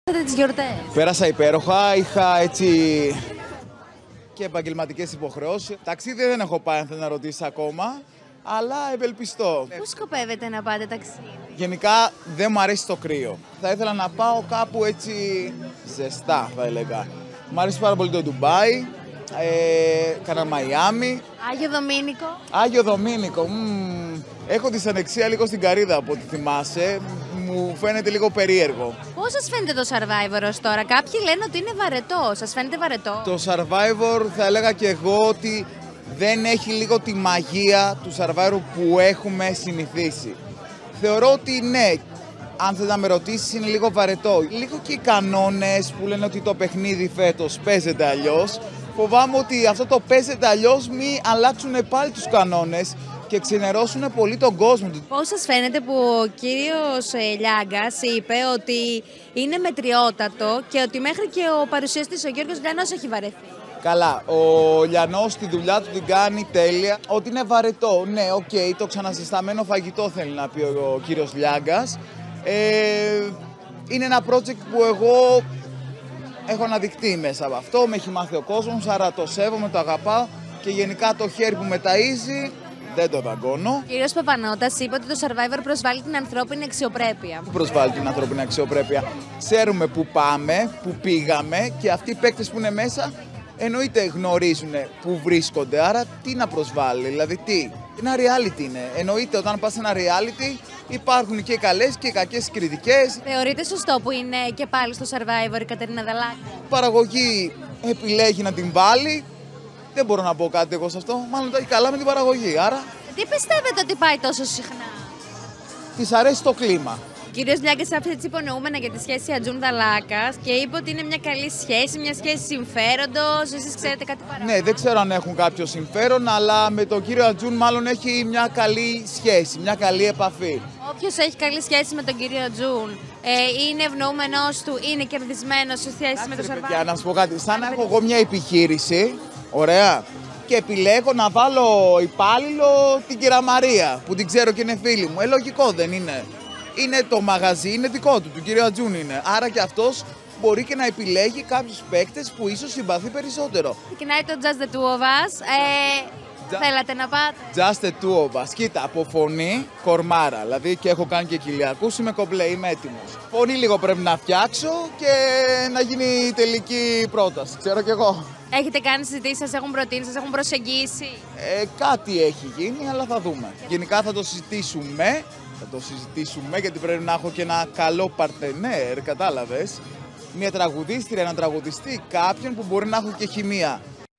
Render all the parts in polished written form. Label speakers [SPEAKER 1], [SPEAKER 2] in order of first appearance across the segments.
[SPEAKER 1] Τις γιορτές.
[SPEAKER 2] Πέρασα υπέροχα, είχα έτσι και επαγγελματικές υποχρεώσεις. Ταξίδι δεν έχω πάει, αν θέλει να ρωτήσει ακόμα, αλλά ευελπιστώ.
[SPEAKER 1] Πού σκοπεύετε να πάτε ταξίδι?
[SPEAKER 2] Γενικά δεν μου αρέσει το κρύο. Θα ήθελα να πάω κάπου έτσι ζεστά, θα έλεγα. Μου αρέσει πάρα πολύ το Ντουμπάι, κάνα Μαϊάμι.
[SPEAKER 1] Άγιο Δομήνικο.
[SPEAKER 2] Άγιο Δομήνικο. Έχω δυσανεξία λίγο στην Καρύδα, από ό,τι θυμάσαι. Μου φαίνεται λίγο περίεργο.
[SPEAKER 1] Πώς σας φαίνεται το Survivor ως τώρα? Κάποιοι λένε ότι είναι βαρετό. Σας φαίνεται βαρετό?
[SPEAKER 2] Το Survivor θα έλεγα και εγώ ότι δεν έχει λίγο τη μαγεία του Survivor που έχουμε συνηθίσει. Θεωρώ ότι ναι, αν θες να με ρωτήσεις, είναι λίγο βαρετό. Λίγο και οι κανόνες που λένε ότι το παιχνίδι φέτος παίζεται αλλιώς. Φοβάμαι ότι αυτό το παίζεται αλλιώς μη αλλάξουν πάλι τους κανόνες και ξενερώσουν πολύ τον κόσμο.
[SPEAKER 1] Πώς σας φαίνεται που ο κύριος Λιάγκας είπε ότι είναι μετριότατο και ότι μέχρι και ο παρουσιαστής, ο Γιώργος Λιανός, έχει βαρεθεί?
[SPEAKER 2] Καλά, ο Λιανός τη δουλειά του την κάνει τέλεια. Ότι είναι βαρετό, ναι, οκ, το ξανασυσταμένο φαγητό θέλει να πει ο κύριος Λιάγκας. Είναι ένα project που εγώ έχω αναδειχτεί μέσα από αυτό, με έχει μάθει ο κόσμος, άρα το σέβομαι, το αγαπάω και γενικά το χέρι που με ταΐζει δεν το δαγκώνω.
[SPEAKER 1] Ο κύριος Παπανώτας είπε ότι το Survivor προσβάλλει την ανθρώπινη αξιοπρέπεια.
[SPEAKER 2] Πού προσβάλλει την ανθρώπινη αξιοπρέπεια? Ξέρουμε πού πάμε, πού πήγαμε και αυτοί οι παίκτες που είναι μέσα εννοείται γνωρίζουν πού βρίσκονται, άρα τι να προσβάλλει, δηλαδή τι. Ένα reality είναι. Εννοείται όταν πας σε ένα reality υπάρχουν και καλές και κακές κριτικές.
[SPEAKER 1] Θεωρείτε σωστό που είναι και πάλι στο Survivor η Κατερίνα Δαλάκα?
[SPEAKER 2] Η παραγωγή επιλέγει να την βάλει. Δεν μπορώ να πω κάτι εγώ σε αυτό. Μάλλον τα έχει καλά με την παραγωγή. Άρα.
[SPEAKER 1] Τι πιστεύετε ότι πάει τόσο συχνά?
[SPEAKER 2] Της αρέσει το κλίμα.
[SPEAKER 1] Ο κύριος Λιάγκας άφησε έτσι υπονοούμενα για τη σχέση Ατζούν Δαλάκας και είπε ότι είναι μια καλή σχέση, μια σχέση συμφέροντος. Εσείς ξέρετε κάτι παραπάνω?
[SPEAKER 2] Ναι, δεν ξέρω αν έχουν κάποιο συμφέρον, αλλά με τον κύριο Ατζούν μάλλον έχει μια καλή σχέση, μια καλή επαφή.
[SPEAKER 1] Όποιος έχει καλή σχέση με τον κύριο Ατζούν είναι ευνοούμενος του, είναι κερδισμένος σε σχέση με το Survivor?
[SPEAKER 2] Για να σου πω κάτι, σαν να έχω εγώ μια επιχείρηση, ωραία, και επιλέγω να βάλω υπάλληλο την κυρία Μαρία, που την ξέρω και είναι φίλη μου. Λογικό δεν είναι? Είναι το μαγαζί, είναι δικό του κύριο Ατζούν είναι. Άρα και αυτός μπορεί και να επιλέγει κάποιους παίκτες που ίσως συμπαθεί περισσότερο.
[SPEAKER 1] Ξεκινάει το Just the Two of Us. Θέλατε να πάτε?
[SPEAKER 2] Just the two of us. Κοίτα, από φωνή, κορμάρα. Δηλαδή και έχω κάνει και κοιλιακούς, είμαι κομπλέ, είμαι έτοιμος. Φωνή λίγο πρέπει να φτιάξω και να γίνει η τελική πρόταση. Ξέρω κι εγώ.
[SPEAKER 1] Έχετε κάνει συζητήσεις, σας έχουν προτείνει, σας έχουν προσεγγίσει?
[SPEAKER 2] Κάτι έχει γίνει, αλλά θα δούμε. Γενικά θα το συζητήσουμε. Θα το συζητήσουμε γιατί πρέπει να έχω και ένα καλό παρτενέρ, κατάλαβες. Μια τραγουδίστρια, ένα τραγουδιστή, κάποιον που μπορεί να έχω και χημεία.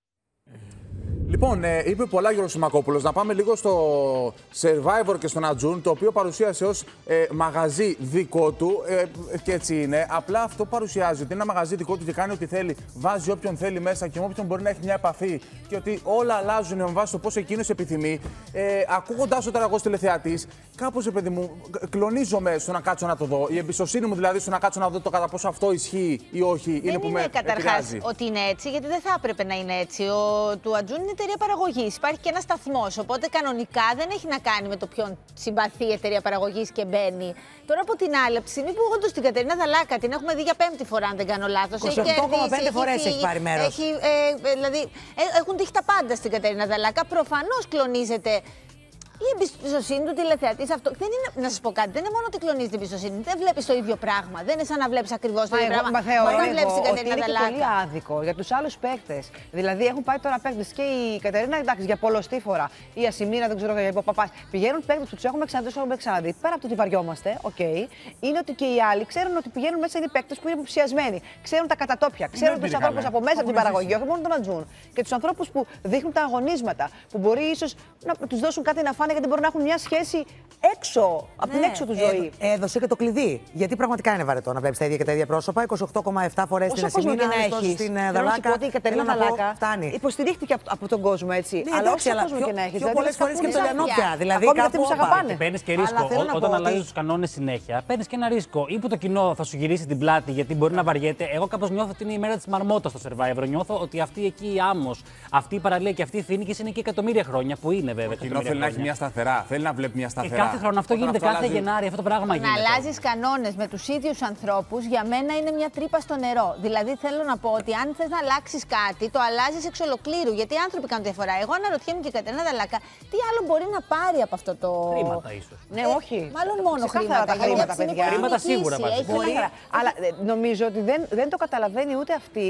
[SPEAKER 3] Λοιπόν, είπε πολλά Γιώργος Σιμακόπουλος. Να πάμε λίγο στο Survivor και στον Ατζούν, το οποίο παρουσίασε ως μαγαζί δικό του. Και έτσι είναι. Απλά αυτό παρουσιάζει ότι είναι ένα μαγαζί δικό του και κάνει ό,τι θέλει. Βάζει όποιον θέλει μέσα και με όποιον μπορεί να έχει μια επαφή. Και ότι όλα αλλάζουν με βάση το πώς εκείνος επιθυμεί. Ακούγοντάς το τώρα εγώ τηλεθεατής, κάπως, παιδί μου, κλονίζομαι στο να κάτσω να το δω. Η εμπιστοσύνη μου δηλαδή στο να κάτσω να δω το κατά πόσο αυτό ισχύει ή όχι είναι που με επηρεάζει.
[SPEAKER 4] Δεν είναι καταρχάς ότι είναι έτσι, γιατί δεν θα έπρεπε να είναι έτσι. Του Ατζούν είναι εταιρεία παραγωγής. Υπάρχει και ένας σταθμός. Οπότε κανονικά δεν έχει να κάνει με το ποιον συμπαθεί η εταιρεία παραγωγής και μπαίνει. Τώρα από την άλλη, από τη στιγμή που όντως την Κατερίνα Δαλάκα την έχουμε δει για 5η φορά, αν δεν κάνω λάθος.
[SPEAKER 5] 28,5 φορές έχει πάρει μέρος.
[SPEAKER 4] Δηλαδή έχουν τύχει τα πάντα στην Κατερίνα Δαλάκα. Προφανώς κλονίζεται η εμπιστοσύνη του τηλεθεατή. Αυτό δεν είναι, να σας πω κάτι, δεν είναι μόνο ότι κλονίζει την εμπιστοσύνη. Δεν βλέπεις το ίδιο πράγμα. Δεν είναι σαν να βλέπεις ακριβώς το ίδιο πράγμα.
[SPEAKER 5] Μα θεωρώ ότι είναι και
[SPEAKER 4] Δαλάκα.
[SPEAKER 5] πολύ άδικο για τους άλλους παίκτες. Δηλαδή έχουν πάει τώρα παίκτες και η Κατερίνα, εντάξει, για πολλοστή φορά. Η Ασημίνα, δεν ξέρω για ο Παπάς. Πηγαίνουν παίκτες που τους έχουμε ξαναδεί, τους έχουμε ξαναδεί. Πέρα από το ότι βαριόμαστε, είναι ότι και οι άλλοι ξέρουν ότι πηγαίνουν μέσα οι παίκτες που είναι υποψιασμένοι. Ξέρουν τα κατατόπια. Ξέρουν τους ανθρώπους από μέσα από την παραγωγή, όχι μόνο τον Ατζούν. Και τους ανθρώπους που δείχνουν τα αγωνίσματα. Που μπορεί ίσως να τους δώσουν κάτι να φάνε γιατί μπορεί να έχουν μια σχέση έξω, από την έξω του ζωή. Έδωσε και το κλειδί. Γιατί πραγματικά είναι βαρετό να βλέπεις τα ίδια και τα ίδια πρόσωπα. 28,7 φορές στην Ασημίνα, στην Δαλάκα.
[SPEAKER 4] Η Κατερίνα Δαλάκα
[SPEAKER 5] υποστηρίχθηκε από τον κόσμο, έτσι.
[SPEAKER 4] Ναι,
[SPEAKER 5] αλλά όσο κόσμο και να έχει.
[SPEAKER 4] Πιο πολλές φορές και
[SPEAKER 5] το Λιανό πια. Δηλαδή
[SPEAKER 4] αυτοί που σε αγαπάνε.
[SPEAKER 6] Παίρνεις και ρίσκο. Όταν αλλάζεις τους κανόνες συνέχεια, παίρνεις και ένα ρίσκο. Ή που το κοινό θα σου γυρίσει την πλάτη γιατί μπορεί να βαριέται. Εγώ κάπως νιώθω ότι είναι η μέρα της μαρμότας στο Survivor. Νιώθω ότι αυτή εκεί η άμμος, αυτή η παραλία και αυτή η Φοίνικης είναι και εκατομμύρια χρόνια που είναι βέβαια.
[SPEAKER 3] Το κοινό θέλει να έχει μια μια σταθερά. Θέλει να βλέπει μια σταθερά.
[SPEAKER 6] Κάθε χρόνο αυτό γίνεται, κάθε Γενάρη, αυτό το πράγμα
[SPEAKER 4] Να
[SPEAKER 6] γίνεται.
[SPEAKER 4] αλλάζει κανόνες με τους ίδιους ανθρώπους, για μένα είναι μια τρύπα στο νερό. Δηλαδή, θέλω να πω ότι αν θες να αλλάξεις κάτι, το αλλάζεις εξ ολοκλήρου. Γιατί οι άνθρωποι κάνουν διαφορά. Εγώ αναρωτιέμαι και η Κατερίνα Δαλάκα, τι άλλο μπορεί να πάρει από αυτό το.
[SPEAKER 6] Χρήματα, ίσως.
[SPEAKER 5] Ναι, όχι.
[SPEAKER 4] Μάλλον μόνο
[SPEAKER 5] Ξεκάθαρα
[SPEAKER 4] χρήματα.
[SPEAKER 5] τα χρήματα,
[SPEAKER 4] γιατί
[SPEAKER 5] παιδιά.
[SPEAKER 4] είναι
[SPEAKER 6] Χρήματα
[SPEAKER 4] πολύ
[SPEAKER 6] σίγουρα
[SPEAKER 4] νικήσει,
[SPEAKER 6] βάζει.
[SPEAKER 4] έχει
[SPEAKER 5] Μπορεί,
[SPEAKER 4] ένα-
[SPEAKER 5] αλλά νομίζω ότι δεν το καταλαβαίνει ούτε αυτή.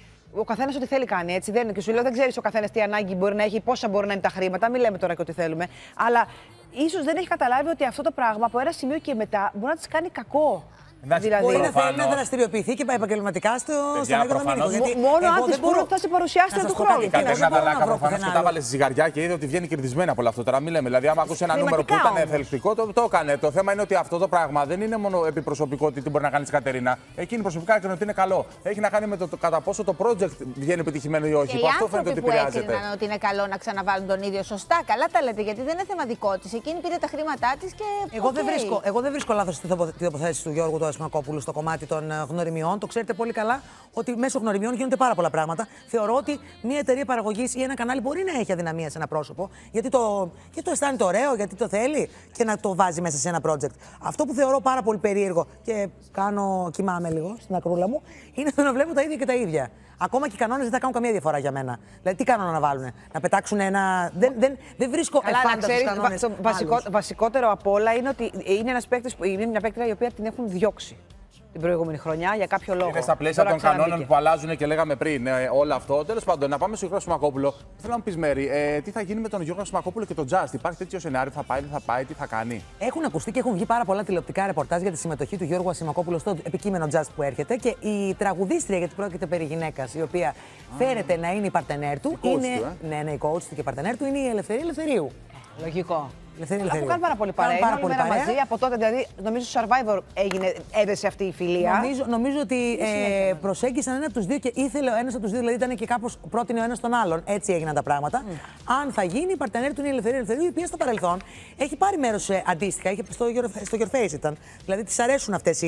[SPEAKER 5] Ο καθένα ό,τι θέλει κάνει, έτσι. Δεν είναι. Και σου λέω, δεν ξέρει ο καθένα τι ανάγκη μπορεί να έχει, πόσα μπορεί να είναι τα χρήματα. Μην λέμε τώρα και ό,τι θέλουμε. Αλλά ίσως δεν έχει καταλάβει ότι αυτό το πράγμα από ένα σημείο και μετά μπορεί να τη κάνει κακό.
[SPEAKER 3] Εντάξει,
[SPEAKER 7] Μπορεί να
[SPEAKER 3] προφανώς.
[SPEAKER 7] θέλει να δραστηριοποιηθεί και επαγγελματικά στον Άγιο Δομήνικο.
[SPEAKER 5] Μόνο αν της πούνε ότι θα σε παρουσιάσετε του χρόνου.
[SPEAKER 3] Η Κατερίνα Δαλάκα προφανώς και τα βάλε στη ζυγαριά και είδε ότι βγαίνει κερδισμένη από όλο αυτό. Τώρα μην λέμε. Δηλαδή, άμα ακούσει ένα νούμερο που ήταν θελκτικό, το έκανε. Το θέμα είναι ότι αυτό το πράγμα δεν είναι μόνο επιπροσωπικό τι μπορεί να κάνει η Κατερίνα. Εκείνη προσωπικά έκανε ότι είναι καλό. Έχει να κάνει με το κατά πόσο το project βγαίνει επιτυχημένο ή όχι.
[SPEAKER 4] Και οι
[SPEAKER 3] Που αυτό φαίνεται ότι
[SPEAKER 4] άνθρωποι που
[SPEAKER 3] επηρεάζεται.
[SPEAKER 4] έκριναν ότι είναι καλό να ξαναβάλουν τον ίδιο, σωστά, καλά τα λέτε, γιατί δεν είναι θέμα δικό της. Εκείνη πήρε τα χρήματά της και.
[SPEAKER 7] Εγώ δεν βρίσκω λάθος τη τοποθέτηση του Γιώργου του Ασημακόπουλου στο κομμάτι των γνωριμιών. Το ξέρετε πολύ καλά ότι μέσω γνωριμιών γίνονται πάρα πολλά πράγματα. Θεωρώ ότι μια εταιρεία παραγωγής ή ένα κανάλι μπορεί να έχει αδυναμία σε ένα πρόσωπο, γιατί το αισθάνεται ωραίο, γιατί το θέλει και να το βάζει μέσα σε ένα project. Αυτό που θεωρώ πάρα πολύ περίεργο και κοιμάμαι λίγο στην ακρούλα μου, είναι το να βλέπω τα ίδια και τα ίδια. Ακόμα και οι κανόνες δεν θα κάνουν καμία διαφορά για μένα. Δηλαδή, τι κανόνα να βάλουν, να πετάξουν ένα. Δεν βρίσκω εφάνταστους κανόνες.
[SPEAKER 5] Το βασικότερο απ' όλα είναι ότι είναι ένας παίκτης, είναι μια παίκτρια η οποία την έχουν διώξει την προηγούμενη χρονιά για κάποιο λόγο.
[SPEAKER 3] Είναι στα πλαίσια των κανόνων που αλλάζουν και λέγαμε πριν όλο αυτό. Τέλος πάντων, να πάμε στο Γιώργο Ασημακόπουλο. Θέλω να μου πει, Μέρη, τι θα γίνει με τον Γιώργο Ασημακόπουλο και τον Just. Υπάρχει τέτοιο σενάριο, θα πάει, δεν θα πάει, τι θα κάνει.
[SPEAKER 7] Έχουν ακουστεί και έχουν βγει πάρα πολλά τηλεοπτικά ρεπορτάζ για τη συμμετοχή του Γιώργου Ασημακόπουλου στο επικείμενο Just που έρχεται. Και η τραγουδίστρια, γιατί πρόκειται περί γυναίκας, η οποία φέρεται να είναι η παρτενέρ του. Ναι, η coach του και η παρτενέρ του είναι η Ελευθερία Ελευθερίου.
[SPEAKER 5] Λογικό.
[SPEAKER 7] Αφού
[SPEAKER 5] κάνουν πάρα πολύ παρέα.
[SPEAKER 7] Πάρα πολύ παρέα.
[SPEAKER 5] Μαζί, από τότε δηλαδή, νομίζω στο Survivor έδεσε αυτή η φιλία.
[SPEAKER 7] Νομίζω ότι προσέγγισαν ένα από τους δύο και ήθελε ο ένας από τους δύο, δηλαδή ήταν και κάπως πρότεινε ο ένας τον άλλον. Έτσι έγιναν τα πράγματα. Αν θα γίνει, η παρτενέρ του είναι η Ελευθερία Ελευθερίου, η οποία στο παρελθόν έχει πάρει μέρος αντίστοιχα. Στο Your Face ήταν. Δηλαδή της αρέσουν αυτές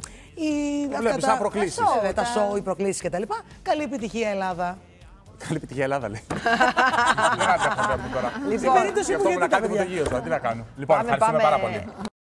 [SPEAKER 3] Σαν προκλήσεις.
[SPEAKER 7] Τα show, οι προκλήσεις κτλ. Καλή επιτυχία, Ελλάδα.
[SPEAKER 3] Καλή επιτυχία, Ελλάδα λέει. Δεν άντεχα τώρα.
[SPEAKER 7] Στην περίπτωση
[SPEAKER 3] Αυτό μου να κάνει το γύρω, τι να κάνω. Λοιπόν, ευχαριστούμε πάρα πολύ.